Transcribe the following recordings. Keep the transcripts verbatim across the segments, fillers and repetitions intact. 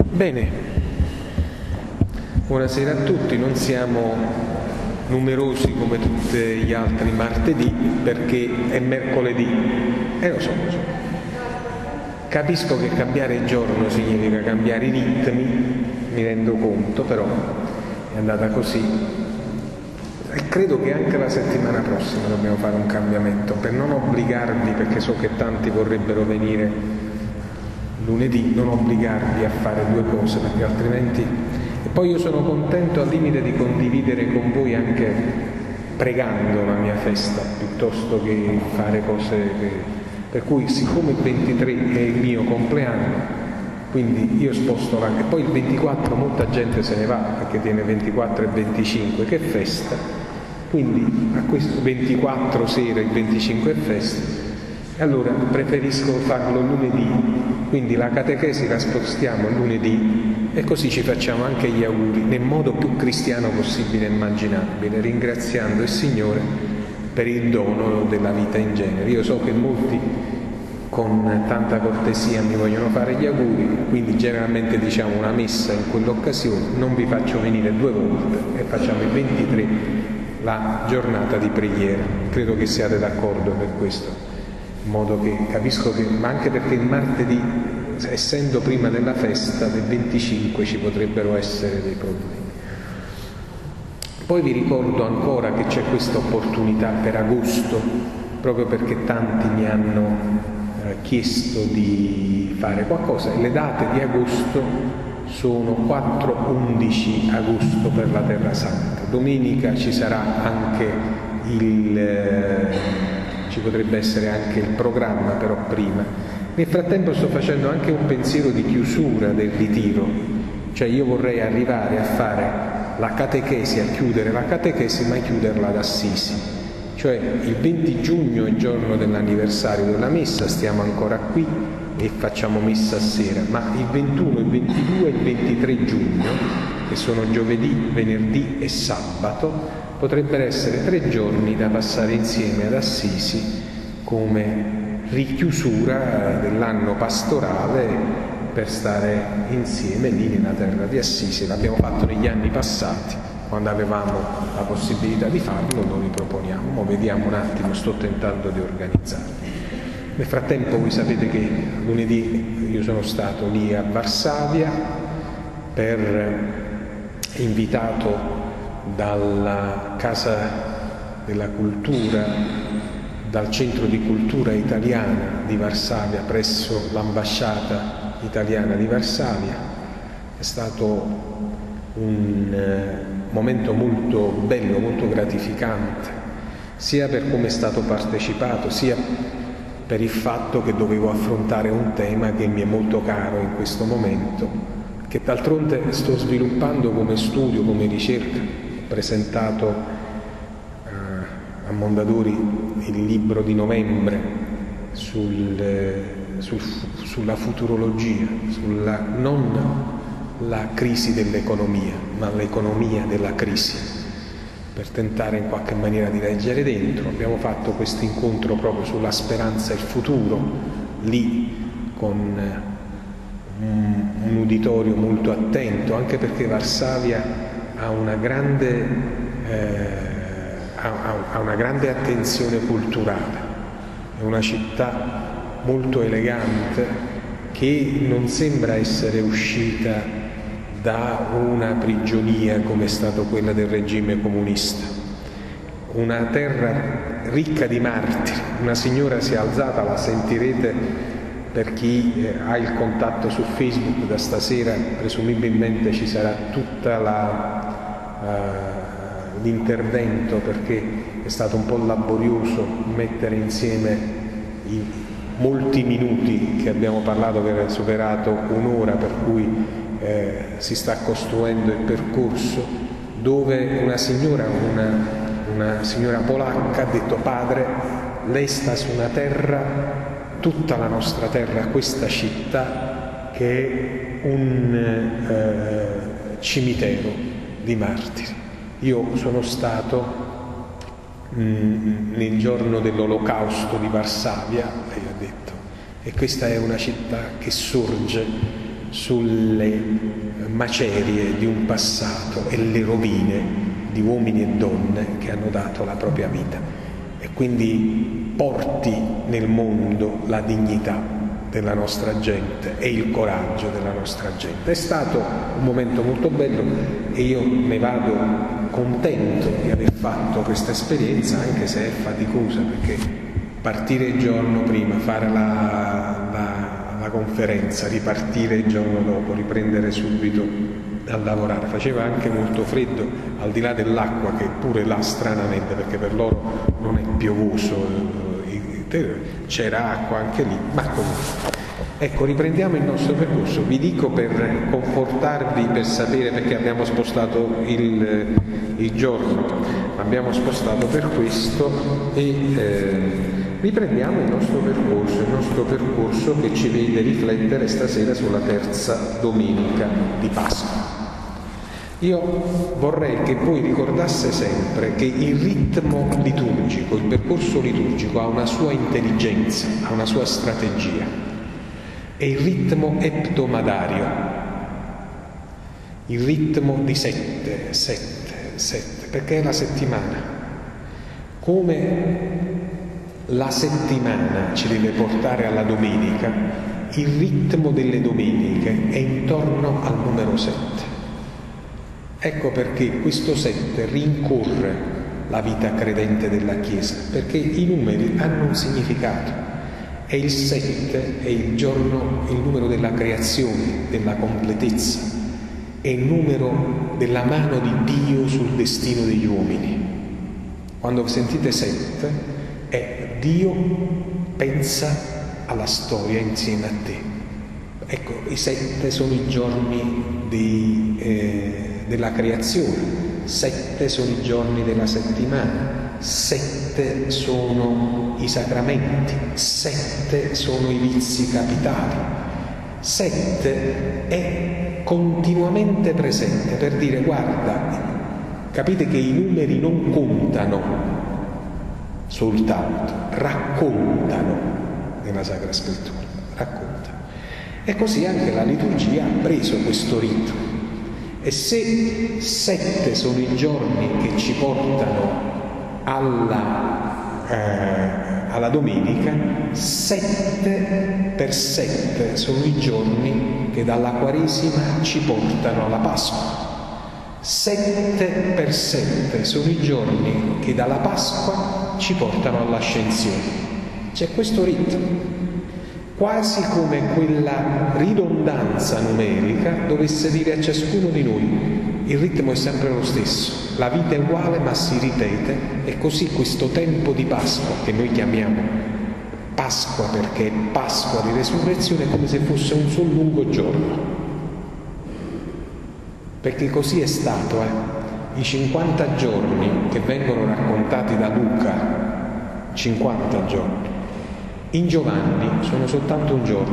Bene, buonasera a tutti. Non siamo numerosi come tutti gli altri martedì perché è mercoledì e eh, lo so, lo so. Capisco che cambiare giorno significa cambiare i ritmi, mi rendo conto, però è andata così e credo che anche la settimana prossima dobbiamo fare un cambiamento per non obbligarvi, perché so che tanti vorrebbero venire lunedì, non obbligarvi a fare due cose, perché altrimenti... E poi io sono contento al limite di condividere con voi anche pregando la mia festa, piuttosto che fare cose che... per cui siccome il ventitré è il mio compleanno, quindi io sposto la... e poi il ventiquattro molta gente se ne va perché tiene ventiquattro e venticinque, che festa, quindi a questo ventiquattro sera, il venticinque è festa. Allora preferisco farlo lunedì, quindi la catechesi la spostiamo lunedì e così ci facciamo anche gli auguri nel modo più cristiano possibile e immaginabile, ringraziando il Signore per il dono della vita in genere. Io so che molti con tanta cortesia mi vogliono fare gli auguri, quindi generalmente diciamo una messa in quell'occasione, non vi faccio venire due volte e facciamo il ventitré la giornata di preghiera. Credo che siate d'accordo per questo. In modo che capisco che, ma anche perché il martedì, essendo prima della festa del venticinque, ci potrebbero essere dei problemi. Poi vi ricordo ancora che c'è questa opportunità per agosto, proprio perché tanti mi hanno eh, chiesto di fare qualcosa, e le date di agosto sono quattro undici agosto per la Terra Santa. Domenica ci sarà anche il... Eh, ci potrebbe essere anche il programma, però prima. Nel frattempo sto facendo anche un pensiero di chiusura del ritiro, cioè io vorrei arrivare a fare la catechesi, a chiudere la catechesi, ma chiuderla ad Assisi. Cioè il venti giugno è il giorno dell'anniversario della messa, stiamo ancora qui e facciamo messa a sera, ma il ventuno, il ventidue e il ventitré giugno, che sono giovedì, venerdì e sabato, potrebbero essere tre giorni da passare insieme ad Assisi come richiusura dell'anno pastorale per stare insieme lì nella terra di Assisi. L'abbiamo fatto negli anni passati, quando avevamo la possibilità di farlo, lo riproponiamo. Mo vediamo un attimo, sto tentando di organizzarlo. Nel frattempo voi sapete che lunedì io sono stato lì a Varsavia per invitato dalla Casa della Cultura, dal Centro di Cultura Italiana di Varsavia presso l'ambasciata italiana di Varsavia. È stato un eh, momento molto bello, molto gratificante, sia per come è stato partecipato, sia per il fatto che dovevo affrontare un tema che mi è molto caro in questo momento, che d'altronde sto sviluppando come studio, come ricerca. Ho presentato eh, a Mondadori il libro di novembre sul, eh, sul, sulla futurologia, sulla, non la crisi dell'economia, ma l'economia della crisi, per tentare in qualche maniera di leggere dentro. Abbiamo fatto questo incontro proprio sulla speranza e il futuro, lì con eh, un, un uditorio molto attento, anche perché Varsavia ha una grande, eh, ha, ha una grande attenzione culturale, è una città molto elegante che non sembra essere uscita da una prigionia come è stato quella del regime comunista, una terra ricca di martiri. Una signora si è alzata, la sentirete per chi eh, ha il contatto su Facebook da stasera, presumibilmente ci sarà tutta la Uh, l'intervento, perché è stato un po' laborioso mettere insieme i molti minuti che abbiamo parlato, che era superato un'ora, per cui eh, si sta costruendo il percorso, dove una signora, una, una signora polacca ha detto: padre, lei sta su una terra, tutta la nostra terra, questa città che è un eh, cimitero di martiri. Io sono stato mh, nel giorno dell'Olocausto di Varsavia, lei ha detto, e questa è una città che sorge sulle macerie di un passato e le rovine di uomini e donne che hanno dato la propria vita, e quindi porti nel mondo la dignità della nostra gente e il coraggio della nostra gente. È stato un momento molto bello e io ne vado contento di aver fatto questa esperienza, anche se è faticosa, perché partire il giorno prima, fare la, la, la conferenza, ripartire il giorno dopo, riprendere subito a lavorare, faceva anche molto freddo, al di là dell'acqua che pure là stranamente, perché per loro non è piovoso, c'era acqua anche lì, ma comunque. Ecco, riprendiamo il nostro percorso. Vi dico per confortarvi, per sapere, perché abbiamo spostato il, il giorno, abbiamo spostato per questo e eh, riprendiamo il nostro percorso, il nostro percorso che ci vede riflettere stasera sulla terza domenica di Pasqua. Io vorrei che voi ricordasse sempre che il ritmo liturgico, il percorso liturgico ha una sua intelligenza, ha una sua strategia. È il ritmo eptomadario, il ritmo di sette, sette, sette, perché è la settimana. Come la settimana ci deve portare alla domenica, il ritmo delle domeniche è intorno al numero sette. Ecco perché questo sette rincorre la vita credente della Chiesa, perché i numeri hanno un significato. E il sette è il giorno, il numero della creazione, della completezza, è il numero della mano di Dio sul destino degli uomini. Quando sentite sette, è Dio pensa alla storia insieme a te. Ecco, i sette sono i giorni di, eh, della creazione, sette sono i giorni della settimana, sette sono i sacramenti, sette sono i vizi capitali, sette è continuamente presente per dire: guarda, capite che i numeri non contano soltanto, raccontano nella Sacra Scrittura, raccontano. E così anche la liturgia ha preso questo rito. E se sette sono i giorni che ci portano alla, eh, alla domenica, sette per sette sono i giorni che dalla Quaresima ci portano alla Pasqua. Sette per sette sono i giorni che dalla Pasqua ci portano all'Ascensione. C'è questo rito, quasi come quella ridondanza numerica dovesse dire a ciascuno di noi: il ritmo è sempre lo stesso, la vita è uguale ma si ripete, e così questo tempo di Pasqua, che noi chiamiamo Pasqua perché è Pasqua di Resurrezione, è come se fosse un solo lungo giorno, perché così è stato. Eh? I cinquanta giorni che vengono raccontati da Luca, cinquanta giorni, in Giovanni sono soltanto un giorno.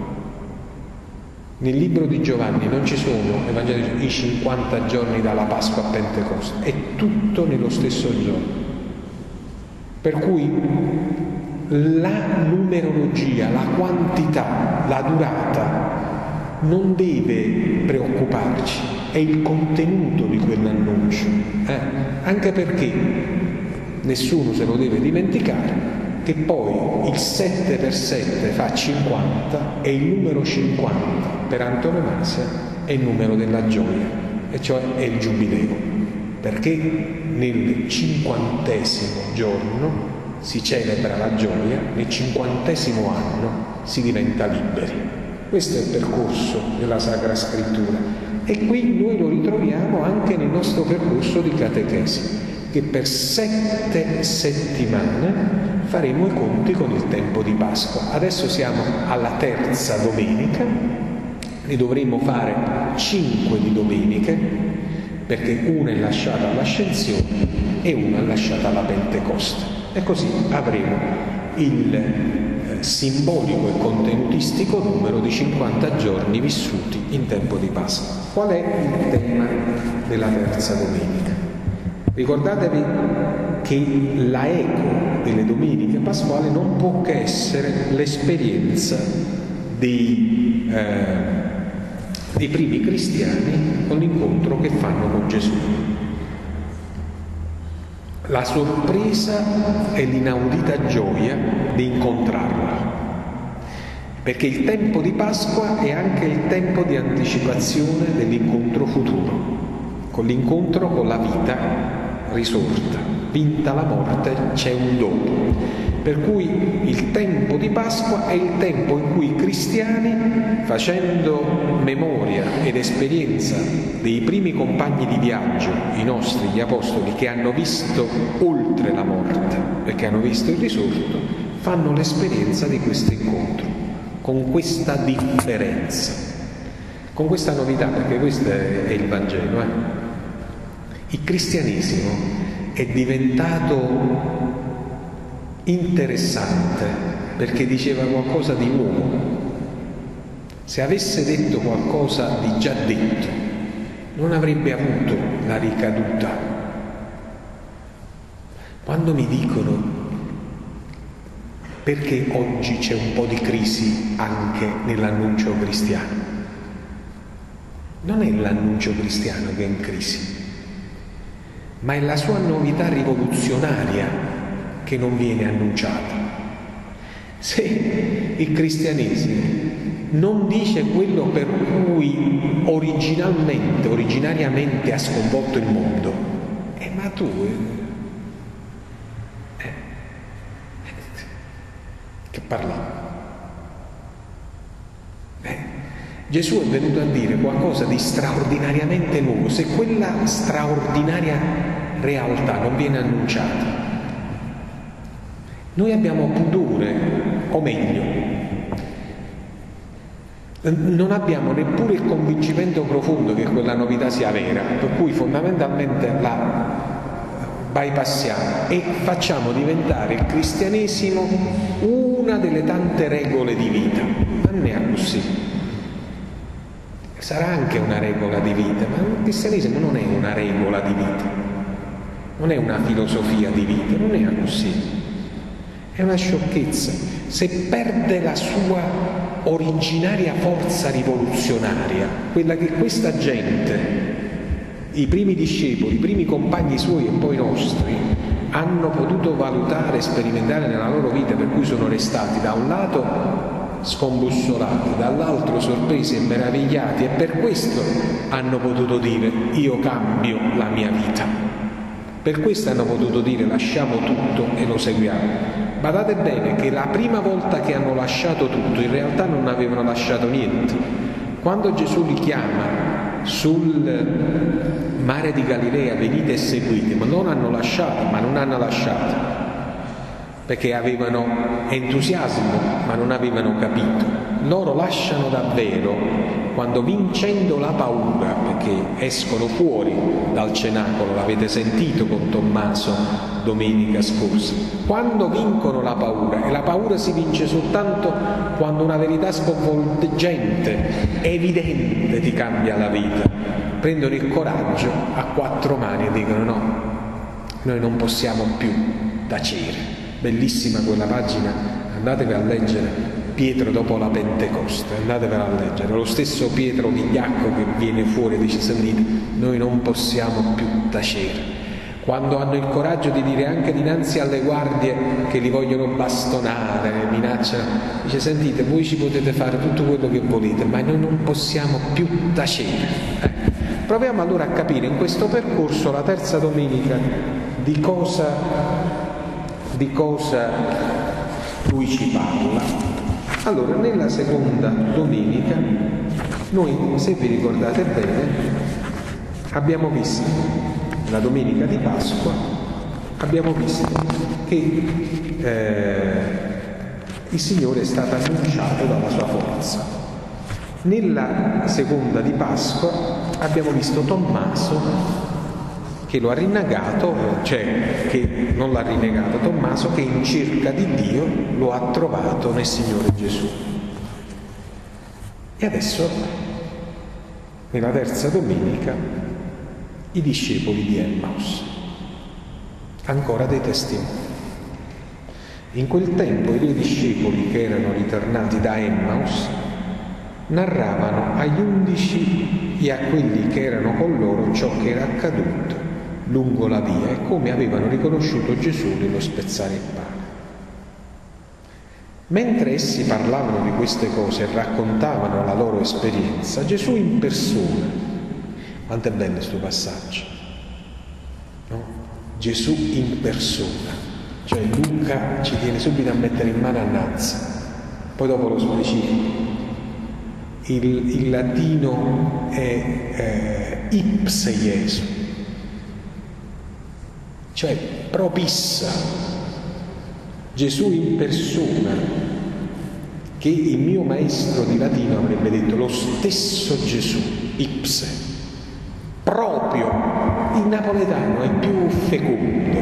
Nel libro di Giovanni non ci sono Evangeli, i cinquanta giorni dalla Pasqua a Pentecoste, è tutto nello stesso giorno. Per cui la numerologia, la quantità, la durata non deve preoccuparci, è il contenuto di quell'annuncio, eh? Anche perché nessuno se lo deve dimenticare che poi il sette per sette fa cinquanta e il numero cinquanta per antonomasia è il numero della gioia, e cioè è il giubileo, perché nel cinquantesimo giorno si celebra la gioia, nel cinquantesimo anno si diventa liberi. Questo è il percorso della Sacra Scrittura, e qui noi lo ritroviamo anche nel nostro percorso di catechesi, che per sette settimane faremo i conti con il tempo di Pasqua. Adesso siamo alla terza domenica, ne dovremo fare cinque di domeniche, perché una è lasciata all'Ascensione e una è lasciata alla Pentecoste, e così avremo il eh, simbolico e contenutistico numero di cinquanta giorni vissuti in tempo di Pasqua. Qual è il tema della terza domenica? Ricordatevi che la eco delle domeniche pasquali non può che essere l'esperienza di, eh, dei primi cristiani con l'incontro che fanno con Gesù. La sorpresa e l'inaudita gioia di incontrarlo, perché il tempo di Pasqua è anche il tempo di anticipazione dell'incontro futuro, con l'incontro con la vita risorta. Vinta la morte, c'è un dopo. Per cui il tempo di Pasqua è il tempo in cui i cristiani, facendo memoria ed esperienza dei primi compagni di viaggio, i nostri, gli apostoli, che hanno visto oltre la morte e che hanno visto il risorto, fanno l'esperienza di questo incontro, con questa differenza, con questa novità, perché questo è il Vangelo. Eh? Il cristianesimo è diventato interessante perché diceva qualcosa di nuovo. Se avesse detto qualcosa di già detto, non avrebbe avuto la ricaduta. Quando mi dicono perché oggi c'è un po' di crisi anche nell'annuncio cristiano, non è l'annuncio cristiano che è in crisi, ma è la sua novità rivoluzionaria che non viene annunciata. Se il cristianesimo non dice quello per cui originalmente, originariamente ha sconvolto il mondo, eh, ma tu eh, eh, che parla? Eh, Gesù è venuto a dire qualcosa di straordinariamente nuovo. Se quella straordinaria realtà non viene annunciata, noi abbiamo pudore, o meglio, non abbiamo neppure il convincimento profondo che quella novità sia vera, per cui fondamentalmente la bypassiamo e facciamo diventare il cristianesimo una delle tante regole di vita. Non è così. Sarà anche una regola di vita, ma il cristianesimo non è una regola di vita, non è una filosofia di vita, non è così. È una sciocchezza. Se perde la sua originaria forza rivoluzionaria, quella che questa gente, i primi discepoli, i primi compagni suoi e poi nostri, hanno potuto valutare e sperimentare nella loro vita, per cui sono restati da un lato scombussolati, dall'altro sorpresi e meravigliati, e per questo hanno potuto dire: io cambio la mia vita. Per questo hanno potuto dire: lasciamo tutto e lo seguiamo. Badate bene che la prima volta che hanno lasciato tutto, in realtà non avevano lasciato niente. Quando Gesù li chiama sul mare di Galilea: venite e seguite, ma non hanno lasciato, ma non hanno lasciato, perché avevano entusiasmo, ma non avevano capito. Loro lasciano davvero quando, vincendo la paura, perché escono fuori dal cenacolo, l'avete sentito con Tommaso domenica scorsa, quando vincono la paura, e la paura si vince soltanto quando una verità sconvolgente, evidente, ti cambia la vita, prendono il coraggio a quattro mani e dicono: no, noi non possiamo più tacere. Bellissima quella pagina, andatevi a leggere Pietro dopo la Pentecoste, andatevela a leggere, lo stesso Pietro vigliacco che viene fuori e dice: sentite, noi non possiamo più tacere. Quando hanno il coraggio di dire anche dinanzi alle guardie che li vogliono bastonare, minacciano, dice: sentite, voi ci potete fare tutto quello che volete, ma noi non possiamo più tacere. Eh. Proviamo allora a capire in questo percorso, la terza domenica, di cosa, di cosa lui ci parla. Allora, nella seconda domenica, noi, se vi ricordate bene, abbiamo visto, la domenica di Pasqua, abbiamo visto che eh, il Signore è stato annunciato dalla sua forza. Nella seconda di Pasqua abbiamo visto Tommaso che lo ha rinnegato, cioè che non l'ha rinnegato, Tommaso che in cerca di Dio lo ha trovato nel Signore Gesù. E adesso, nella terza domenica, i discepoli di Emmaus, ancora dei testimoni. In quel tempo i due discepoli che erano ritornati da Emmaus narravano agli undici e a quelli che erano con loro ciò che era accaduto lungo la via e come avevano riconosciuto Gesù nello spezzare il pane. Mentre essi parlavano di queste cose e raccontavano la loro esperienza, Gesù in persona, quanto è bello questo passaggio, no? Gesù in persona, cioè Luca ci tiene subito a mettere in mano a Nazza, poi dopo lo specifico. Il, il latino è eh, ipse Iesu, cioè propissa, Gesù in persona, che il mio maestro di latino avrebbe detto lo stesso Gesù, ipse, proprio, in napoletano è più fecondo,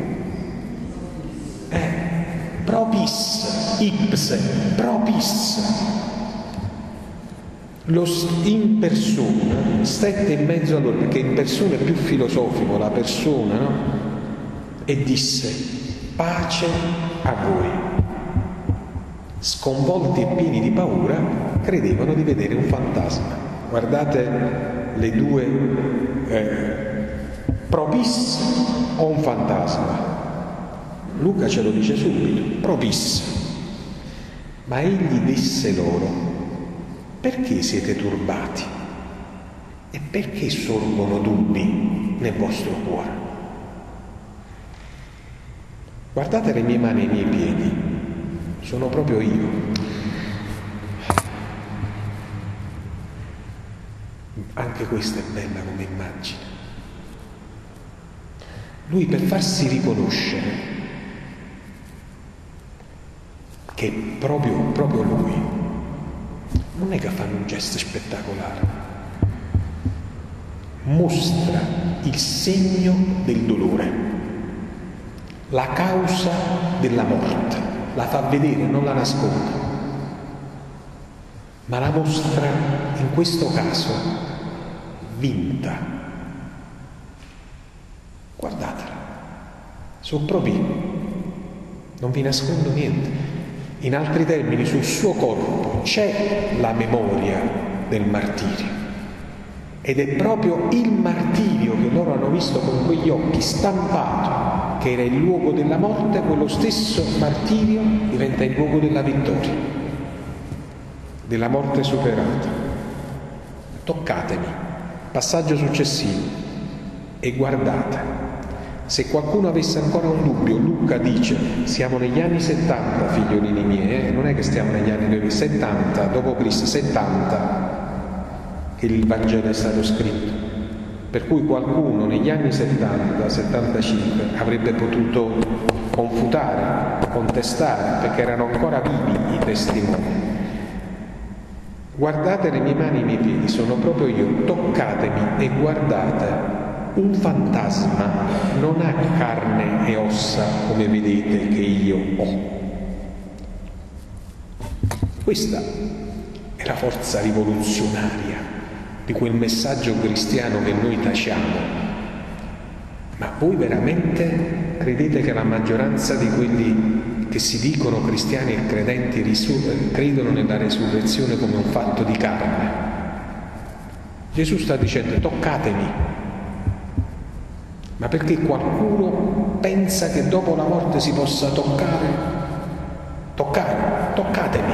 eh, propis, ipse, propis. Lo in persona stette in mezzo a loro, perché in persona è più filosofico, la persona, no? E disse: pace a voi. Sconvolti e pieni di paura, credevano di vedere un fantasma. Guardate le due, eh, propis o un fantasma. Luca ce lo dice subito, propis. Ma egli disse loro: perché siete turbati? E perché sorgono dubbi nel vostro cuore? Guardate le mie mani e i miei piedi, sono proprio io. Anche questa è bella come immagine. Lui, per farsi riconoscere che è proprio, proprio lui, non è che fanno un gesto spettacolare, mostra il segno del dolore, la causa della morte, la fa vedere, non la nasconde, ma la mostra in questo caso vinta. Guardatela, sono proprio, non vi nascondo niente. In altri termini, sul suo corpo c'è la memoria del martirio, ed è proprio il martirio che loro hanno visto con quegli occhi stampato, che era il luogo della morte, quello stesso martirio diventa il luogo della vittoria, della morte superata. Toccatemi, passaggio successivo, e guardate. Se qualcuno avesse ancora un dubbio, Luca dice: siamo negli anni settanta, figliolini miei, eh? Non è che stiamo negli anni settanta, dopo Cristo, settanta che il Vangelo è stato scritto. Per cui qualcuno negli anni settanta, settantacinque avrebbe potuto confutare, contestare, perché erano ancora vivi i testimoni. Guardate le mie mani e i miei piedi, sono proprio io, toccatemi e guardate. Un fantasma non ha carne e ossa come vedete che io ho. Questa è la forza rivoluzionaria di quel messaggio cristiano che noi taciamo. Ma voi veramente credete che la maggioranza di quelli che si dicono cristiani e credenti risu- credono nella resurrezione come un fatto di carne? Gesù sta dicendo: toccatemi. Ma perché qualcuno pensa che dopo la morte si possa toccare? Toccare, toccatemi.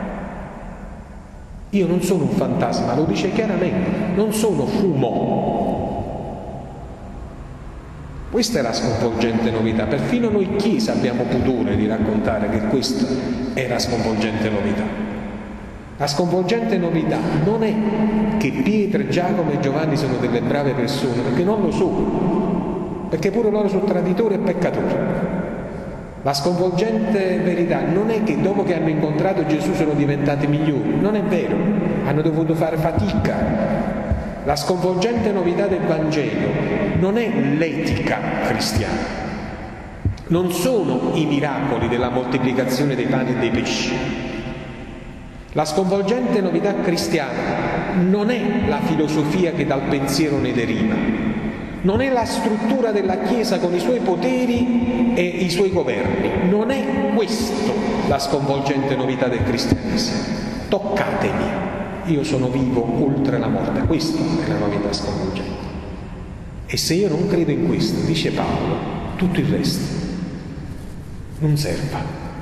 Io non sono un fantasma, lo dice chiaramente, non sono fumo. Questa è la sconvolgente novità. Perfino noi Chiesa abbiamo pudore di raccontare che questa è la sconvolgente novità. La sconvolgente novità non è che Pietro, Giacomo e Giovanni sono delle brave persone, perché non lo sono. Perché pure loro sono traditori e peccatori. La sconvolgente verità non è che dopo che hanno incontrato Gesù sono diventati migliori, non è vero, hanno dovuto fare fatica. La sconvolgente novità del Vangelo non è l'etica cristiana, non sono i miracoli della moltiplicazione dei pani e dei pesci. La sconvolgente novità cristiana non è la filosofia che dal pensiero ne deriva, non è la struttura della Chiesa con i suoi poteri e i suoi governi, non è questo la sconvolgente novità del cristianesimo. Toccatemi, io sono vivo oltre la morte. Questa è la novità sconvolgente. E se io non credo in questo, dice Paolo, tutto il resto non serve,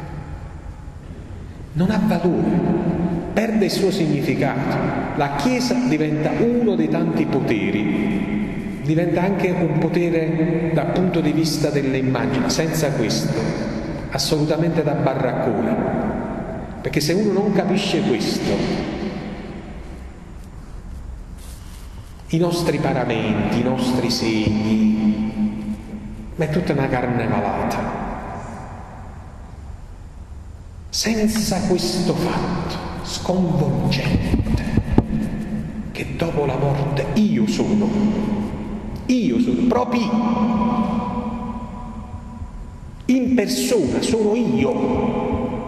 non ha valore, perde il suo significato. La Chiesa diventa uno dei tanti poteri, diventa anche un potere dal punto di vista delle immagini. Senza questo, assolutamente da baraccone, perché se uno non capisce questo, i nostri paramenti, i nostri segni, ma è tutta una carne malata. Senza questo fatto sconvolgente che dopo la morte io sono, io sono, proprio in persona, sono io.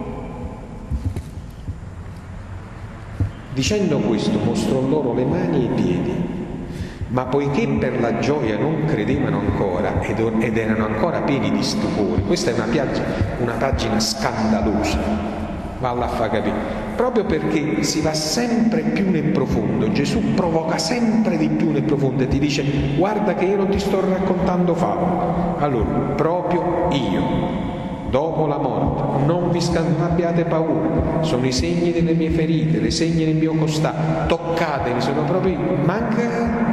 Dicendo questo mostrò loro le mani e i piedi. Ma poiché per la gioia non credevano ancora ed erano ancora pieni di stupore, questa è una, piaggia, una pagina scandalosa, valla a far capire, proprio perché si va sempre più nel profondo, Gesù provoca sempre di più nel profondo e ti dice: guarda che io non ti sto raccontando favole, allora proprio io, dopo la morte, non vi abbiate paura, sono i segni delle mie ferite, i segni del mio costato, toccatemi, sono proprio io, manca.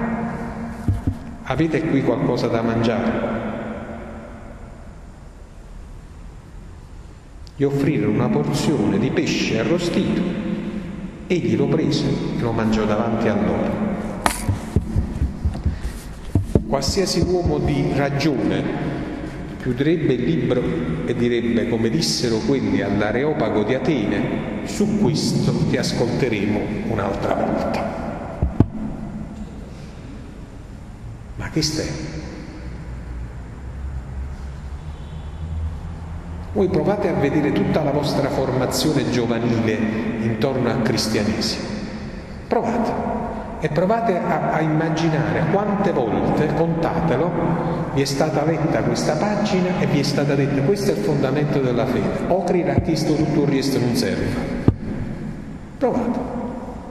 Avete qui qualcosa da mangiare? Gli offrirono una porzione di pesce arrostito, egli lo prese e lo mangiò davanti a loro. Qualsiasi uomo di ragione chiuderebbe il libro e direbbe, come dissero quelli all'Areopago di Atene: su questo ti ascolteremo un'altra volta. Ma che stai? Voi provate a vedere tutta la vostra formazione giovanile intorno al cristianesimo. Provate. E provate a, a immaginare quante volte, contatelo, vi è stata letta questa pagina e vi è stata detta: questo è il fondamento della fede. O crede a Cristo, tutto il resto non serve. Provate.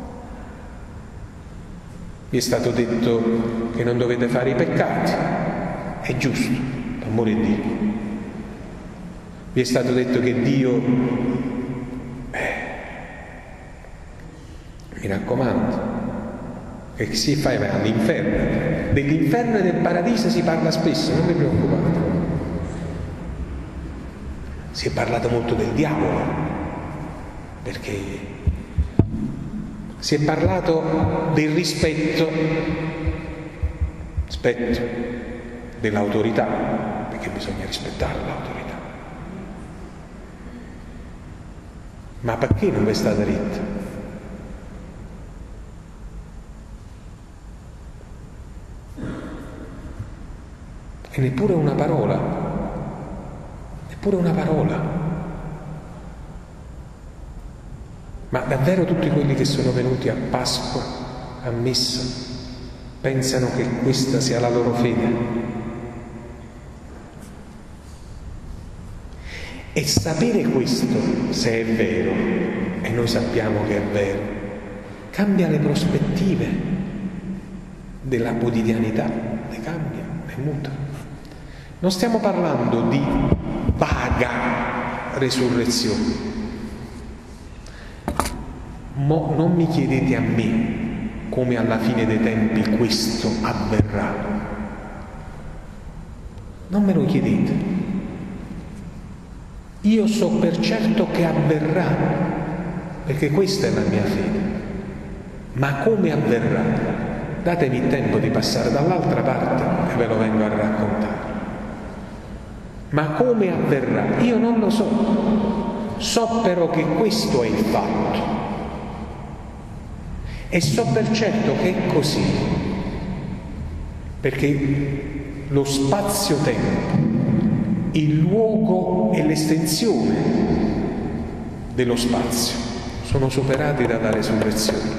Vi è stato detto che non dovete fare i peccati, è giusto, amore di Dio. Vi è stato detto che Dio, eh, mi raccomando, che si fa all'inferno. Dell'inferno e del paradiso si parla spesso, non vi preoccupate. Si è parlato molto del diavolo, perché si è parlato del rispetto, rispetto dell'autorità, perché bisogna rispettare l'autorità. Ma perché non vi è stata detta? E neppure una parola, neppure una parola. Ma davvero tutti quelli che sono venuti a Pasqua, a Messa, pensano che questa sia la loro fede? E sapere questo, se è vero, e noi sappiamo che è vero, cambia le prospettive della quotidianità, le cambia, le muta. Non stiamo parlando di vaga resurrezione. Mo non mi chiedete a me come alla fine dei tempi questo avverrà. Non me lo chiedete. Io so per certo che avverrà, perché questa è la mia fede. Ma come avverrà? Datemi il tempo di passare dall'altra parte e ve lo vengo a raccontare. Ma come avverrà? Io non lo so. So però che questo è il fatto. E so per certo che è così, perché lo spazio-tempo, il luogo e l'estensione dello spazio sono superati dalla resurrezione.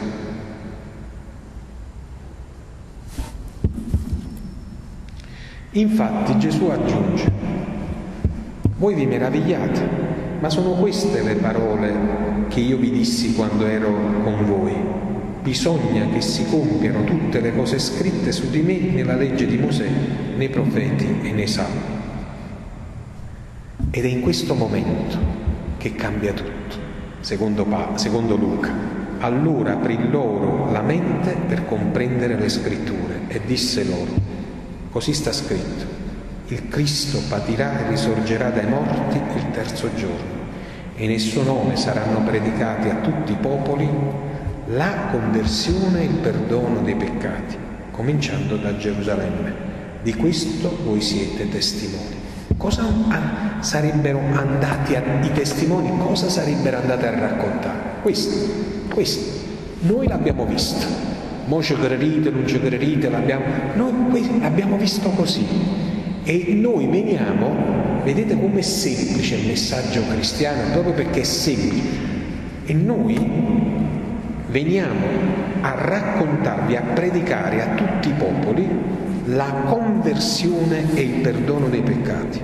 Infatti Gesù aggiunge: voi vi meravigliate, ma sono queste le parole che io vi dissi quando ero con voi. Bisogna che si compiano tutte le cose scritte su di me nella legge di Mosè, nei profeti e nei salmi. Ed è in questo momento che cambia tutto, secondo, pa- secondo Luca. Allora aprì loro la mente per comprendere le scritture e disse loro: così sta scritto, il Cristo patirà e risorgerà dai morti il terzo giorno, e nel suo nome saranno predicati a tutti i popoli la conversione e il perdono dei peccati, cominciando da Gerusalemme. Di questo voi siete testimoni. Cosa sarebbero andati a, i testimoni, cosa sarebbero andati a raccontare? Questo, questo. Noi l'abbiamo visto. Mo ci credete, non ci credete, l'abbiamo, noi l'abbiamo visto così. E noi veniamo, vedete com'è semplice il messaggio cristiano, proprio perché è semplice. E noi veniamo a raccontarvi, a predicare a tutti i popoli la conversione e il perdono dei peccati.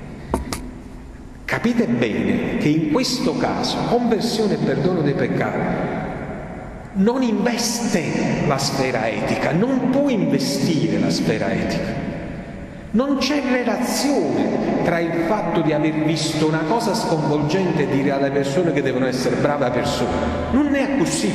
Capite bene che in questo caso conversione e perdono dei peccati non investe la sfera etica, non può investire la sfera etica. Non c'è relazione tra il fatto di aver visto una cosa sconvolgente e dire alle persone che devono essere brave persone. Non è così.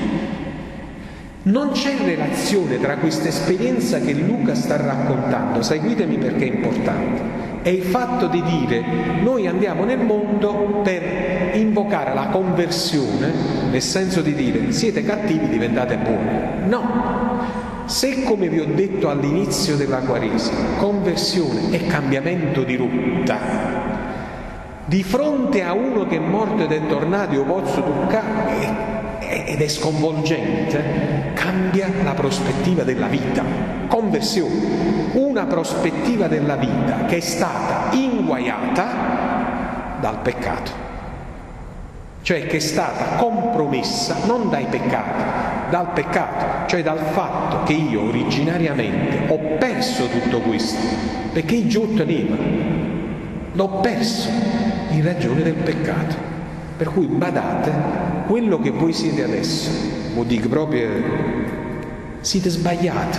Non c'è relazione tra questa esperienza che Luca sta raccontando, seguitemi perché è importante, e il fatto di dire noi andiamo nel mondo per invocare la conversione, nel senso di dire siete cattivi, diventate buoni. No, se come vi ho detto all'inizio della Quaresima, conversione è cambiamento di rotta, di fronte a uno che è morto ed è tornato io posso toccare ed è sconvolgente, cambia la prospettiva della vita. Conversione, una prospettiva della vita che è stata inguaiata dal peccato, cioè che è stata compromessa non dai peccati, dal peccato, cioè dal fatto che io originariamente ho perso tutto questo, perché io giù teneva, l'ho perso in ragione del peccato. Per cui badate, quello che voi siete adesso, lo dico proprio, siete sbagliati.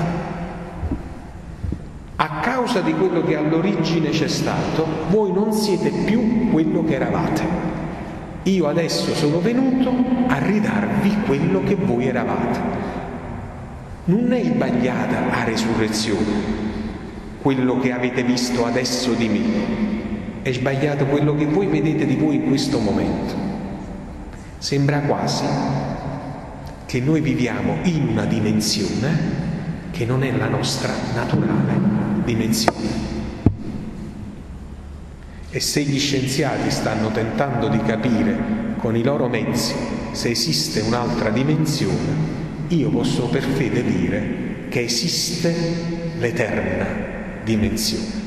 A causa di quello che all'origine c'è stato, voi non siete più quello che eravate. Io adesso sono venuto a ridarvi quello che voi eravate. Non è sbagliata la resurrezione, quello che avete visto adesso di me. È sbagliato quello che voi vedete di voi in questo momento. Sembra quasi che noi viviamo in una dimensione che non è la nostra naturale dimensione. E se gli scienziati stanno tentando di capire con i loro mezzi se esiste un'altra dimensione, io posso per fede dire che esiste l'eterna dimensione.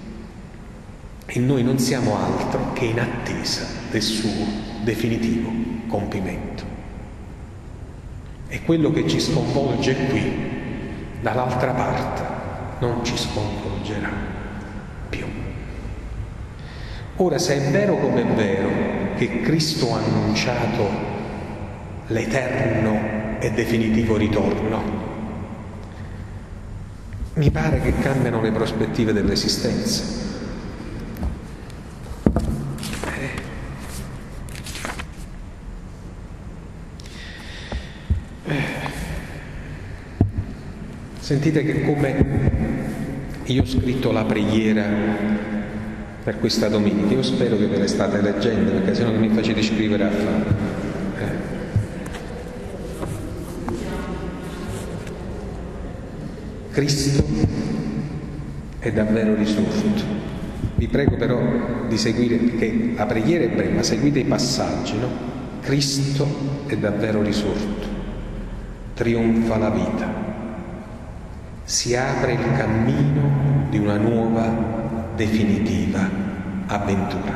E noi non siamo altro che in attesa del suo definitivo compimento. E quello che ci sconvolge qui, dall'altra parte, non ci sconvolgerà più. Ora, se è vero come è vero che Cristo ha annunciato l'eterno e definitivo ritorno, mi pare che cambiano le prospettive dell'esistenza. Sentite che come io ho scritto la preghiera per questa domenica, io spero che ve le state leggendo, perché sennò che mi facete scrivere a fare. Eh. Cristo è davvero risorto. Vi prego però di seguire, perché la preghiera è breve, ma seguite i passaggi, no? Cristo è davvero risorto, trionfa la vita. Si apre il cammino di una nuova, definitiva avventura.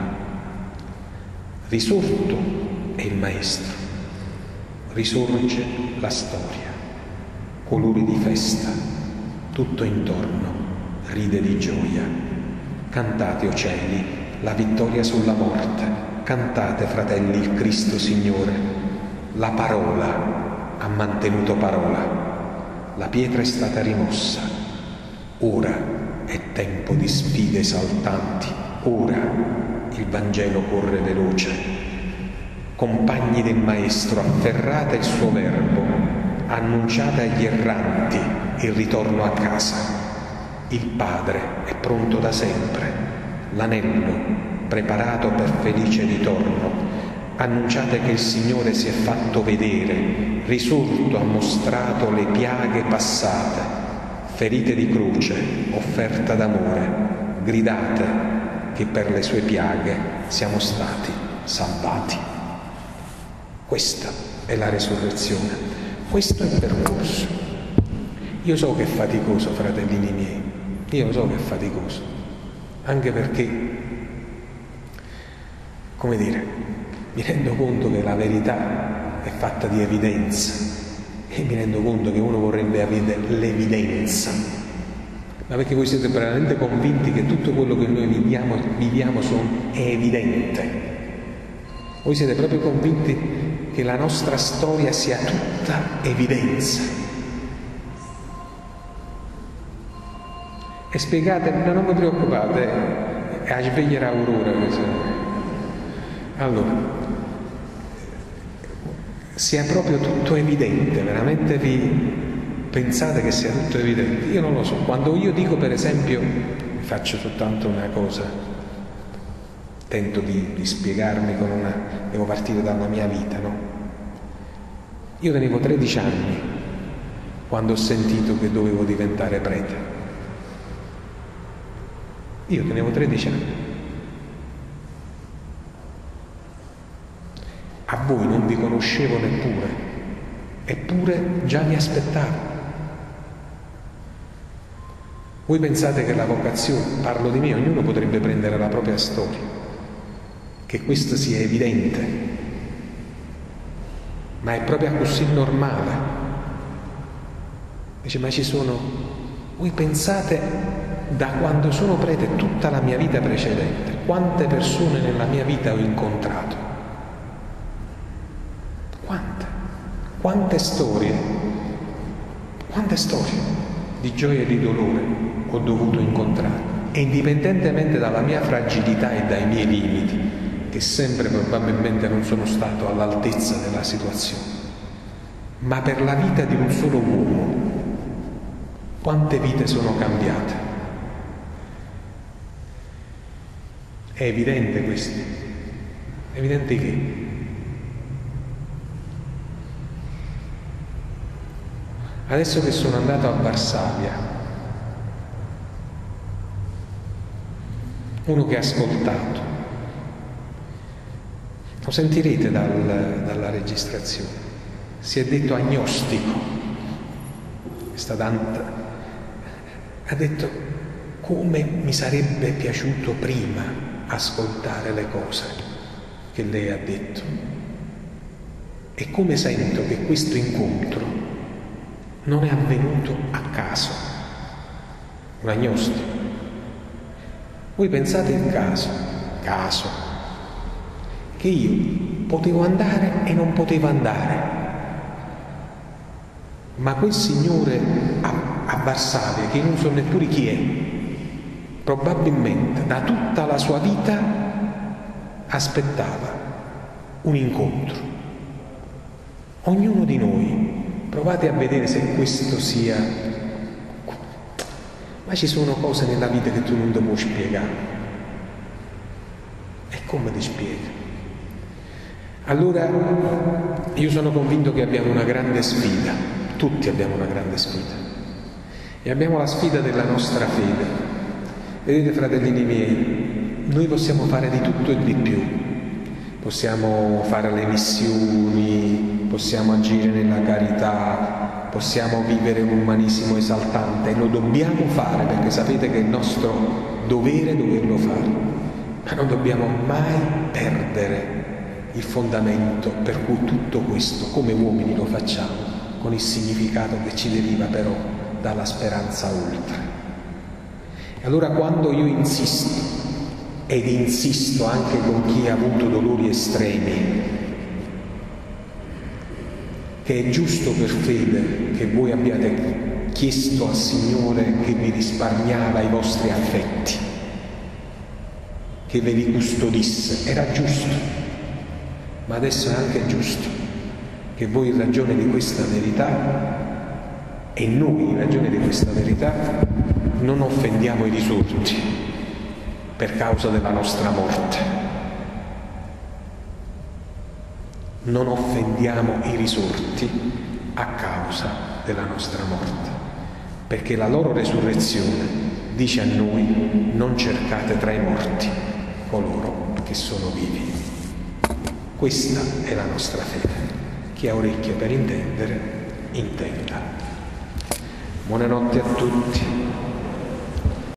Risorto è il Maestro, risorge la storia, colori di festa, tutto intorno ride di gioia. Cantate, o cieli, la vittoria sulla morte, cantate, fratelli, il Cristo Signore. La parola ha mantenuto parola, la pietra è stata rimossa. Ora è tempo di sfide esaltanti, ora il Vangelo corre veloce. Compagni del Maestro, afferrate il suo verbo, annunciate agli erranti il ritorno a casa. Il Padre è pronto da sempre, l'anello preparato per felice ritorno. Annunciate che il Signore si è fatto vedere, risorto, ha mostrato le piaghe passate, ferite di croce, offerta d'amore. Gridate che per le sue piaghe siamo stati salvati. Questa è la resurrezione, questo è il percorso. Io so che è faticoso, fratellini miei, io lo so che è faticoso, anche perché, come dire, mi rendo conto che la verità è fatta di evidenza e mi rendo conto che uno vorrebbe avere l'evidenza, ma perché voi siete veramente convinti che tutto quello che noi viviamo, viviamo sono, è evidente. Voi siete proprio convinti che la nostra storia sia tutta evidenza. E spiegate, no, non vi preoccupate, a svegliare aurora. Allora, sia proprio tutto evidente, veramente vi pensate che sia tutto evidente? Io non lo so. Quando io dico, per esempio, faccio soltanto una cosa, tento di, di spiegarmi con una, devo partire dalla mia vita, no? Io tenevo tredici anni quando ho sentito che dovevo diventare prete. Io tenevo tredici anni. A voi non vi conoscevo neppure, eppure già vi aspettavo. Voi pensate che la vocazione, parlo di me, ognuno potrebbe prendere la propria storia, che questo sia evidente, ma è proprio così normale. Dice, ma ci sono, voi pensate da quando sono prete, tutta la mia vita precedente, quante persone nella mia vita ho incontrato? Quante? Quante storie? Quante storie di gioia e di dolore ho dovuto incontrare? E indipendentemente dalla mia fragilità e dai miei limiti, che sempre probabilmente non sono stato all'altezza della situazione, ma per la vita di un solo uomo, quante vite sono cambiate? È evidente questo? È evidente che adesso che sono andato a Varsavia, uno che ha ascoltato, lo sentirete dal, dalla registrazione, si è detto agnostico, è stata, ha detto come mi sarebbe piaciuto prima ascoltare le cose che lei ha detto, e come sento che questo incontro non è avvenuto a caso. Un agnostico. Voi pensate il caso, caso, che io potevo andare e non potevo andare, ma quel signore a, a Varsavia, che non so neppure chi è, probabilmente da tutta la sua vita aspettava un incontro. Ognuno di noi, provate a vedere se questo sia, ma ci sono cose nella vita che tu non ti puoi spiegare. E come ti spieghi? Allora io sono convinto che abbiamo una grande sfida, tutti abbiamo una grande sfida, e abbiamo la sfida della nostra fede. Vedete, fratellini miei, noi possiamo fare di tutto e di più, possiamo fare le missioni, possiamo agire nella carità, possiamo vivere un umanesimo esaltante, e lo dobbiamo fare, perché sapete che è il nostro dovere doverlo fare, ma non dobbiamo mai perdere il fondamento per cui tutto questo, come uomini, lo facciamo, con il significato che ci deriva però dalla speranza oltre. E allora quando io insisto ed insisto anche con chi ha avuto dolori estremi, che è giusto per fede che voi abbiate chiesto al Signore che vi risparmiava i vostri affetti, che ve li custodisse, era giusto, ma adesso è anche giusto che voi in ragione di questa verità e noi in ragione di questa verità non offendiamo i risorti per causa della nostra morte. Non offendiamo i risorti a causa della nostra morte, perché la loro resurrezione dice a noi: non cercate tra i morti coloro che sono vivi. Questa è la nostra fede. Chi ha orecchie per intendere, intenda. Buonanotte a tutti.